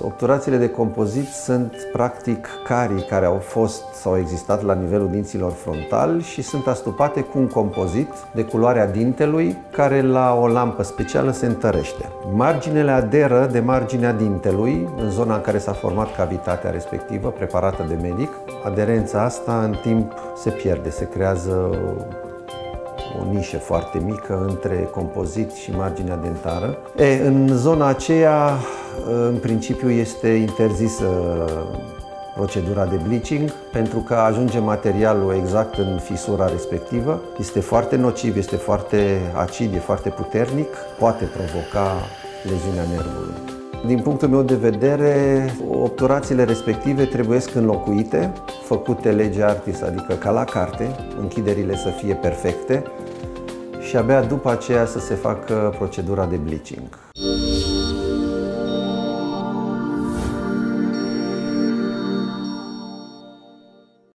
Obturațiile de compozit sunt practic carii care au fost sau existat la nivelul dinților frontali și sunt astupate cu un compozit de culoarea dintelui care la o lampă specială se întărește. Marginele aderă de marginea dintelui în zona în care s-a format cavitatea respectivă preparată de medic. Aderența asta în timp se pierde, se creează o nișă foarte mică între compozit și marginea dentară. În zona aceea, în principiu, este interzisă procedura de bleaching pentru că ajunge materialul exact în fisura respectivă. Este foarte nociv, este foarte acid, e foarte puternic, poate provoca leziunea nervului. Din punctul meu de vedere, obturațiile respective trebuie înlocuite, făcute lege artis, adică ca la carte, închiderile să fie perfecte și abia după aceea să se facă procedura de bleaching.